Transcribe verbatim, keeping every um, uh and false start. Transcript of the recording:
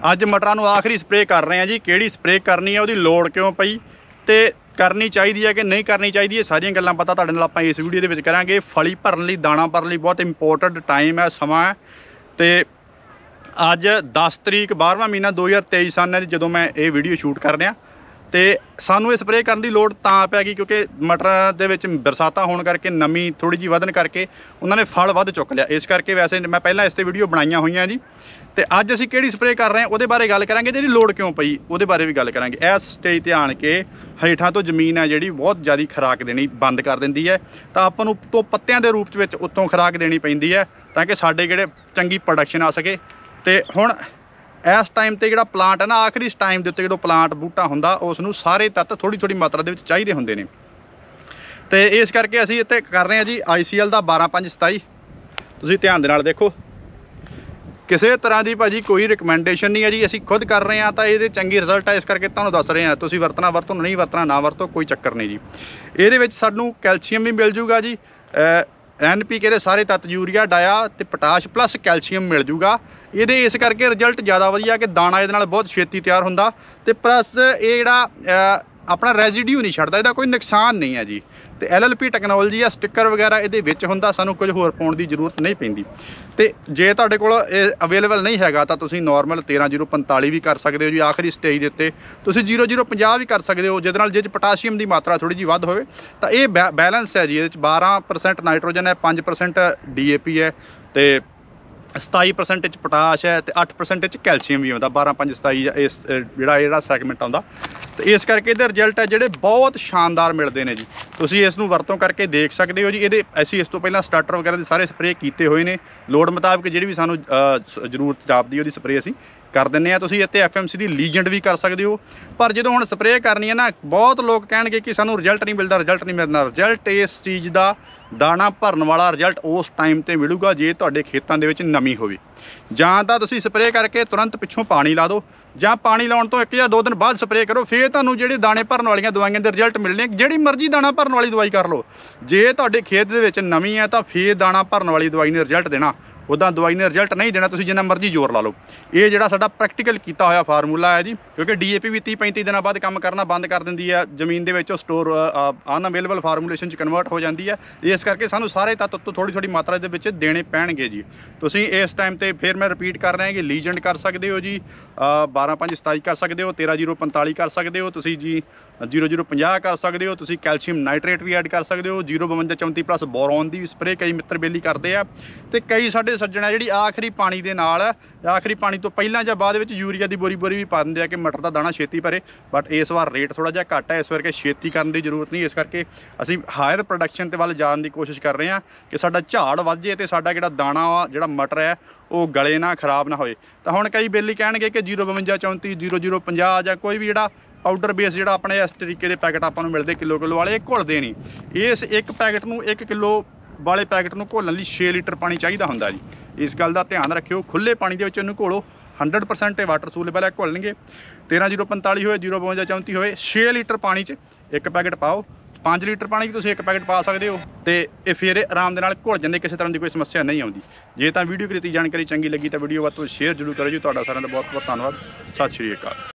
ਅੱਜ ਮਟਰਾਂ ਨੂੰ ਆਖਰੀ ਸਪਰੇਅ ਕਰ ਰਹੇ ਹਾਂ ਜੀ। ਕਿਹੜੀ ਸਪਰੇਅ ਕਰਨੀ ਹੈ, ਉਹਦੀ ਲੋੜ ਕਿਉਂ ਪਈ ਤੇ ਕਰਨੀ ਚਾਹੀਦੀ ਹੈ ਕਿ ਨਹੀਂ ਕਰਨੀ ਚਾਹੀਦੀ, ਇਹ ਸਾਰੀਆਂ ਗੱਲਾਂ ਪਤਾ ਤੁਹਾਡੇ ਨਾਲ ਆਪਾਂ ਇਸ ਵੀਡੀਓ ਦੇ ਵਿੱਚ ਕਰਾਂਗੇ। ਫਲੀ ਭਰਨ ਲਈ, ਦਾਣਾ ਭਰਨ ਲਈ ਬਹੁਤ ਇੰਪੋਰਟੈਂਟ ਟਾਈਮ ਹੈ, ਸਮਾਂ ਹੈ। ਤੇ ਅੱਜ ਦਸ ਤਰੀਕ ਬਾਰ੍ਹਵਾਂ ਮਹੀਨਾ ਦੋ ਹਜ਼ਾਰ ਤੇਈ ਸਨ ਹੈ ਜਦੋਂ ਮੈਂ ਇਹ ਵੀਡੀਓ ਸ਼ੂਟ ਕਰ ਰਿਹਾ। ਤੇ ਸਾਨੂੰ ਇਹ ਸਪਰੇਅ ਕਰਨ ਦੀ ਲੋੜ ਤਾਂ ਪੈ ਗਈ ਕਿਉਂਕਿ ਮਟਰਾਂ ਦੇ ਵਿੱਚ ਬਰਸਾਤਾਂ ਹੋਣ ਕਰਕੇ ਨਮੀ ਥੋੜੀ ਜਿਹੀ ਵਧਣ ਕਰਕੇ ਉਹਨਾਂ ਨੇ ਫਲ ਵੱਧ ਚੁੱਕ ਲਿਆ। ਇਸ ਕਰਕੇ ਵੈਸੇ ਮੈਂ ਪਹਿਲਾਂ ਇਸ ਤੇ ਵੀਡੀਓ ਬਣਾਈਆਂ ਹੋਈਆਂ ਜੀ। ਤੇ ਅੱਜ ਅਸੀਂ ਕਿਹੜੀ ਸਪਰੇਅ ਕਰ ਰਹੇ ਹਾਂ ਉਹਦੇ ਬਾਰੇ ਗੱਲ ਕਰਾਂਗੇ, ਇਹਦੀ ਲੋੜ ਕਿਉਂ ਪਈ ਉਹਦੇ ਬਾਰੇ ਵੀ ਗੱਲ ਕਰਾਂਗੇ। ਇਸ ਸਟੇਜ ਤੇ ਆਣ ਕੇ ਹੇਠਾਂ ਤੋਂ ਜ਼ਮੀਨ ਹੈ ਜਿਹੜੀ ਬਹੁਤ ਜ਼ਿਆਦਾ ਖੁਰਾਕ ਦੇਣੀ ਬੰਦ ਕਰ ਦਿੰਦੀ ਹੈ, ਤਾਂ ਆਪਾਂ ਨੂੰ ਉੱਤੋਂ ਪੱਤਿਆਂ ਦੇ ਰੂਪ ਚ ਵਿੱਚ ਉੱਤੋਂ ਖੁਰਾਕ ਦੇਣੀ ਪੈਂਦੀ ਹੈ ਤਾਂ ਕਿ ਸਾਡੇ ਜਿਹੜੇ ਚੰਗੀ ਪ੍ਰੋਡਕਸ਼ਨ ਆ ਸਕੇ। ਤੇ ਹੁਣ ਇਸ ਟਾਈਮ ਤੇ ਜਿਹੜਾ ਪਲਾਂਟ ਹੈ ਨਾ, ਆਖਰੀ ਇਸ ਟਾਈਮ ਦੇ ਉੱਤੇ ਜਦੋਂ ਪਲਾਂਟ ਬੂਟਾ ਹੁੰਦਾ ਉਸ ਨੂੰ ਸਾਰੇ ਤੱਤ ਥੋੜੀ ਥੋੜੀ ਮਾਤਰਾ ਦੇ ਵਿੱਚ ਚਾਹੀਦੇ ਹੁੰਦੇ ਨੇ। ਤੇ ਇਸ ਕਰਕੇ ਅਸੀਂ ਇੱਥੇ ਕਰ ਰਹੇ ਹਾਂ ਜੀ ਆਈ ਸੀ ਐਲ ਦਾ ਬਾਰਾਂ ਪੰਜ ਸਤਾਈ। ਤੁਸੀਂ ਧਿਆਨ ਦੇ ਨਾਲ ਦੇਖੋ, ਕਿਸੇ ਤਰ੍ਹਾਂ ਦੀ ਭਾਜੀ ਕੋਈ ਰਿਕਮੈਂਡੇਸ਼ਨ ਨਹੀਂ ਹੈ ਜੀ, ਅਸੀਂ ਖੁਦ ਕਰ ਰਹੇ ਹਾਂ ਤਾਂ ਇਹਦੇ ਚੰਗੀ ਰਿਜ਼ਲਟ ਹੈ, ਇਸ ਕਰਕੇ ਤੁਹਾਨੂੰ ਦੱਸ ਰਹੇ ਹਾਂ। ਤੁਸੀਂ ਵਰਤਣਾ ਵਰਤੋ, ਨਹੀਂ ਵਰਤਣਾ ਨਾ ਵਰਤੋ, ਕੋਈ ਚੱਕਰ ਨਹੀਂ ਜੀ। ਇਹਦੇ ਵਿੱਚ ਸਾਨੂੰ ਕੈਲਸ਼ੀਅਮ ਵੀ ਮਿਲ ਜੂਗਾ ਜੀ, ਐਨ ਪੀ ਕੇ ਦੇ ਸਾਰੇ ਤੱਤ, ਯੂਰੀਆ, ਡਾਇਆ ਤੇ ਪੋਟਾਸ਼ ਪਲੱਸ ਕੈਲਸ਼ੀਅਮ ਮਿਲ ਜੂਗਾ ਇਹਦੇ। ਇਸ ਕਰਕੇ ਰਿਜ਼ਲਟ ਜ਼ਿਆਦਾ ਵਧੀਆ ਕਿ ਦਾਣਾ ਇਹਦੇ ਨਾਲ ਬਹੁਤ ਛੇਤੀ ਤਿਆਰ ਹੁੰਦਾ ਤੇ ਪਲੱਸ ਇਹ ਜਿਹੜਾ ਆਪਣਾ ਰੈਜ਼ੀਡਿਊ ਨਹੀਂ ਛੱਡਦਾ, ਇਹਦਾ ਕੋਈ ਨੁਕਸਾਨ ਨਹੀਂ ਹੈ ਜੀ। ਤੇ ਐਲ ਐਲ ਪੀ ਟੈਕਨੋਲੋਜੀ ਆ, ਸਟਿੱਕਰ ਵਗੈਰਾ ਇਹਦੇ ਵਿੱਚ ਹੁੰਦਾ, ਸਾਨੂੰ ਕੁਝ ਹੋਰ ਪਾਉਣ ਦੀ ਜ਼ਰੂਰਤ ਨਹੀਂ ਪੈਂਦੀ। ਤੇ ਜੇ ਤੁਹਾਡੇ ਕੋਲ ਇਹ ਅਵੇਲੇਬਲ ਨਹੀਂ ਹੈਗਾ ਤਾਂ ਤੁਸੀਂ ਨੋਰਮਲ ਤੇਰਾਂ ਜ਼ੀਰੋ ਪੰਤਾਲੀ ਵੀ ਕਰ ਸਕਦੇ ਹੋ ਜੀ। ਆਖਰੀ ਸਟੇਜ ਦੇ ਉੱਤੇ ਤੁਸੀਂ ਜ਼ੀਰੋ ਜ਼ੀਰੋ ਪੰਜਾਹ ਵੀ ਕਰ ਸਕਦੇ ਹੋ, ਜਿਹਦੇ ਨਾਲ ਜੇ ਪੋਟਾਸ਼ੀਅਮ ਦੀ ਮਾਤਰਾ ਥੋੜੀ ਜਿਹੀ ਵੱਧ ਹੋਵੇ ਤਾਂ ਇਹ ਬੈਲੈਂਸ ਹੈ ਜੀ। ਇਹਦੇ ਵਿੱਚ ਬਾਰਾਂ ਪਰਸੈਂਟ ਨਾਈਟ੍ਰੋਜਨ ਹੈ, ਪੰਜ ਪਰਸੈਂਟ ਡੀ ਏ ਪੀ ਹੈ ਤੇ ਸਤਾਈ ਪਰਸੈਂਟ ਚ ਪੋਟਾਸ਼ ਹੈ ਤੇ ਅੱਠ ਪਰਸੈਂਟ ਚ ਕੈਲਸ਼ੀਅਮ ਵੀ ਆਉਂਦਾ। ਬਾਰਾਂ ਪੰਜ ਸਤਾਈ ਇਸ ਜਿਹੜਾ ਜਿਹੜਾ ਸੈਗਮੈਂਟ ਆਉਂਦਾ ਤੇ ਇਸ ਕਰਕੇ ਇਹਦੇ ਰਿਜ਼ਲਟ ਹੈ ਜਿਹੜੇ ਬਹੁਤ ਸ਼ਾਨਦਾਰ ਮਿਲਦੇ ਨੇ ਜੀ। ਤੁਸੀਂ ਇਸ ਨੂੰ ਵਰਤੋਂ ਕਰਕੇ ਦੇਖ ਸਕਦੇ ਹੋ ਜੀ। ਇਹਦੇ ਅਸੀਂ ਇਸ ਤੋਂ ਪਹਿਲਾਂ ਸਟਾਰਟਰ ਵਗੈਰਾ ਦੇ ਸਾਰੇ ਸਪਰੇਅ ਕੀਤੇ ਹੋਏ ਨੇ, ਲੋੜ ਮੁਤਾਬਕ ਜਿਹੜੀ ਵੀ ਸਾਨੂੰ ਜ਼ਰੂਰਤ ਜਾਪਦੀ ਉਹਦੀ ਸਪਰੇਅ ਅਸੀਂ ਕਰ ਦਿੰਦੇ ਹਾਂ। ਤੁਸੀਂ ਇੱਥੇ ਐਫ ਐਮ ਸੀ ਦੀ ਲੀਜੈਂਡ ਵੀ ਕਰ ਸਕਦੇ ਹੋ। ਪਰ ਜਦੋਂ ਹੁਣ ਸਪਰੇਅ ਕਰਨੀ ਹੈ ਨਾ, ਬਹੁਤ ਲੋਕ ਕਹਿਣਗੇ ਕਿ ਸਾਨੂੰ ਰਿਜ਼ਲਟ ਨਹੀਂ ਮਿਲਦਾ, ਰਿਜ਼ਲਟ ਨਹੀਂ ਮਿਲਦਾ। ਰਿਜ਼ਲਟ ਇਸ ਚੀਜ਼ ਦਾ, ਦਾਣਾ ਭਰਨ ਵਾਲਾ ਰਿਜ਼ਲਟ ਉਸ ਟਾਈਮ ਤੇ ਮਿਲੂਗਾ ਜੇ ਤੁਹਾਡੇ ਖੇਤਾਂ ਦੇ ਵਿੱਚ ਨਮੀ ਹੋਵੇ। ਜਾਂ ਤਾਂ ਤੁਸੀਂ ਸਪਰੇਅ ਕਰਕੇ ਤੁਰੰਤ ਪਿੱਛੋਂ ਪਾਣੀ ਲਾ ਦਿਓ, ਜਾਂ ਪਾਣੀ ਲਾਉਣ ਤੋਂ ਇੱਕ ਜਾਂ ਦੋ ਦਿਨ ਬਾਅਦ ਸਪਰੇਅ ਕਰੋ, ਫਿਰ ਤੁਹਾਨੂੰ ਜਿਹੜੇ ਦਾਣੇ ਭਰਨ ਵਾਲੀਆਂ ਦਵਾਈਆਂ ਦੇ ਰਿਜ਼ਲਟ ਮਿਲਣੇ। ਜਿਹੜੀ ਮਰਜ਼ੀ ਦਾਣਾ ਭਰਨ ਵਾਲੀ ਦਵਾਈ ਕਰ ਲਓ, ਜੇ ਤੁਹਾਡੇ ਖੇਤ ਦੇ ਵਿੱਚ ਨਮੀ ਹੈ ਤਾਂ ਫਿਰ ਦਾਣਾ ਭਰਨ ਵਾਲੀ ਦਵਾਈ ਨੇ ਰਿਜ਼ਲਟ ਦੇਣਾ, ਉੱਦਾਂ ਦਵਾਈ ਨੇ ਰਿਜ਼ਲਟ ਨਹੀਂ ਦੇਣਾ। ਤੁਸੀਂ ਜਿੰਨਾ ਮਰਜ਼ੀ ਜ਼ੋਰ ਲਾ ਲਓ। ਇਹ ਜਿਹੜਾ ਸਾਡਾ ਪ੍ਰੈਕਟੀਕਲ ਕੀਤਾ ਹੋਇਆ ਫਾਰਮੂਲਾ ਹੈ ਜੀ, ਕਿਉਂਕਿ ਡੀ ਏ ਪੀ ਵੀ ਤੀਹ ਪੈਂਤੀ ਦਿਨਾਂ ਬਾਅਦ ਕੰਮ ਕਰਨਾ ਬੰਦ ਕਰ ਦਿੰਦੀ ਹੈ, ਜ਼ਮੀਨ ਦੇ ਵਿੱਚ ਉਹ ਸਟੋਰ ਅਨਅਵੇਲੇਬਲ ਫਾਰਮੂਲੇਸ਼ਨ 'ਚ ਕਨਵਰਟ ਹੋ ਜਾਂਦੀ ਹੈ। ਇਸ ਕਰਕੇ ਸਾਨੂੰ ਸਾਰੇ ਤੱਤ ਤੋਂ ਥੋੜ੍ਹੀ ਥੋੜ੍ਹੀ ਮਾਤਰਾ ਦੇ ਵਿੱਚ ਦੇਣੇ ਪੈਣਗੇ ਜੀ। ਤੁਸੀਂ ਇਸ ਟਾਈਮ ਤੇ ਫਿਰ ਮੈਂ ਰਿਪੀਟ ਕਰ ਰਿਹਾ ਕਿ ਲੀਜੈਂਡ ਕਰ ਸਕਦੇ ਹੋ ਜੀ, ਬਾਰਾਂ ਪੰਜ ਸਤਾਈ ਕਰ ਸਕਦੇ ਹੋ, ਤੇਰਾਂ ਜ਼ੀਰੋ ਪੰਤਾਲੀ ਕਰ ਸਕਦੇ ਹੋ, ਤੁਸੀਂ ਜੀ ਜ਼ੀਰੋ ਜ਼ੀਰੋ ਪੰਜਾਹ ਕਰ ਸਕਦੇ ਹੋ, ਤੁਸੀਂ ਕੈਲਸ਼ੀਅਮ ਨਾਈਟ੍ਰੇਟ ਵੀ ਐਡ ਕਰ ਸਕਦੇ ਹੋ, ਜ਼ੀਰੋ ਬਵੰਜਾ ਚੌਂਤੀ ਪਲੱਸ ਬੋਰੋਨ ਦੀ ਵੀ ਸਪਰੇਅ ਕਈ ਮਿੱਤਰ ਬੇਲੀ ਕਰਦੇ ਆ। ਤੇ ਕਈ ਸਾਡੇ ਸੱਜਣਾ ਜਿਹੜੀ ਆਖਰੀ ਪਾਣੀ ਦੇ ਨਾਲ, ਆਖਰੀ ਪਾਣੀ ਤੋਂ ਪਹਿਲਾਂ ਜਾਂ ਬਾਅਦ ਵਿੱਚ ਯੂਰੀਆ ਦੀ ਬੋਰੀ ਬੋਰੀ ਵੀ ਪਾ ਦਿੰਦੇ ਆ ਕਿ ਮਟਰ ਦਾ ਦਾਣਾ ਛੇਤੀ ਭਰੇ। ਬਟ ਇਸ ਵਾਰ ਰੇਟ ਥੋੜ੍ਹਾ ਜਿਹਾ ਘੱਟ ਹੈ, ਇਸ ਕਰਕੇ ਛੇਤੀ ਕਰਨ ਦੀ ਜ਼ਰੂਰਤ ਨਹੀਂ। ਇਸ ਕਰਕੇ ਅਸੀਂ ਹਾਇਰ ਪ੍ਰੋਡਕਸ਼ਨ ਦੇ ਵੱਲ ਜਾਣ ਦੀ ਕੋਸ਼ਿਸ਼ ਕਰ ਰਹੇ ਹਾਂ ਕਿ ਸਾਡਾ ਝਾੜ ਵੱਧ ਜੇ ਤੇ ਸਾਡਾ ਜਿਹੜਾ ਦਾਣਾ ਵਾ, ਜਿਹੜਾ ਮਟਰ ਹੈ, ਉਹ ਗਲੇ ਨਾ, ਖਰਾਬ ਨਾ ਹੋਏ। ਤਾਂ ਹੁਣ ਕਈ ਬੇਲੀ ਕਹਿਣਗੇ ਕਿ ਜ਼ੀਰੋ ਬਵੰਜਾ ਚੌਂਤੀ, ਜ਼ੀਰੋ ਜ਼ੀਰੋ ਪੰਜਾਹ ਜਾਂ ਕੋਈ ਵੀ ਜਿਹੜਾ ਪਾਊਡਰ ਬੇਸ ਜਿਹੜਾ ਆਪਣੇ ਇਸ ਤਰੀਕੇ ਦੇ ਪੈਕਟ ਆਪਾਂ ਨੂੰ ਮਿਲਦੇ ਕਿਲੋ ਕਿਲੋ ਵਾਲੇ, ਇਹ ਘੁਲਦੇ ਨਹੀਂ। ਇਸ ਇੱਕ ਪੈਕਟ ਨੂੰ, ਇੱਕ ਕਿਲੋ ਵਾਲੇ ਪੈਕਟ ਨੂੰ ਘੋਲਣ ਲਈ ਛੇ ਲੀਟਰ ਪਾਣੀ ਚਾਹੀਦਾ ਹੁੰਦਾ ਜੀ। ਇਸ ਗੱਲ ਦਾ ਧਿਆਨ ਰੱਖਿਓ। ਖੁੱਲੇ ਪਾਣੀ ਦੇ ਵਿੱਚ ਇਹਨੂੰ ਘੋਲੋ, ਹੰਡਰਡ ਪਰਸੈਂਟ ਇਹ ਵਾਟਰ ਸੂਲੇਬਲ ਹੈ, ਘੁਲਣਗੇ। ਤੇਰਾਂ ਜ਼ੀਰੋ ਪੰਤਾਲੀ ਹੋਵੇ, ਜ਼ੀਰੋ ਬਵੰਜਾ ਚੌਂਤੀ ਹੋਵੇ, ਛੇ ਲੀਟਰ ਪਾਣੀ 'ਚ ਇੱਕ ਪੈਕਟ ਪਾਓ। ਪੰਜ ਲੀਟਰ ਪਾਣੀ 'ਚ ਤੁਸੀਂ ਇੱਕ ਪੈਕਟ ਪਾ ਸਕਦੇ ਹੋ ਤੇ ਇਹ ਫਿਰ ਆਰਾਮ ਦੇ ਨਾਲ ਘੁਲ ਜਾਂਦੇ, ਕਿਸੇ ਤਰ੍ਹਾਂ ਦੀ ਕੋਈ ਸਮੱਸਿਆ ਨਹੀਂ ਆਉਂਦੀ। ਜੇ ਤਾਂ ਵੀਡੀਓ ਕੀਤੀ ਜਾਣਕਾਰੀ ਚੰਗੀ ਲੱਗੀ ਤਾਂ ਵੀਡੀਓ ਵੱਧ ਤੋਂ ਸ਼ੇਅਰ ਜ਼ਰੂਰ ਕਰੋ ਜੀ। ਤੁਹਾਡਾ ਸਾਰਿਆਂ ਦਾ ਬਹੁਤ ਬਹੁਤ ਧੰਨਵਾਦ। ਸਤਿ ਸ਼੍ਰੀ ਅਕਾਲ।